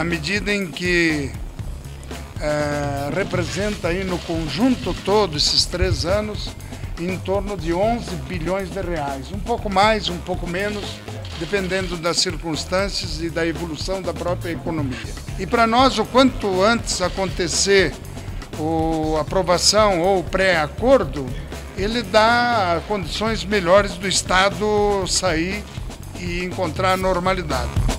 na medida em que representa aí no conjunto todo, esses 3 anos, em torno de 11 bilhões de reais. Um pouco mais, um pouco menos, dependendo das circunstâncias e da evolução da própria economia. E para nós, o quanto antes acontecer a aprovação ou o pré-acordo, ele dá condições melhores do Estado sair e encontrar normalidade.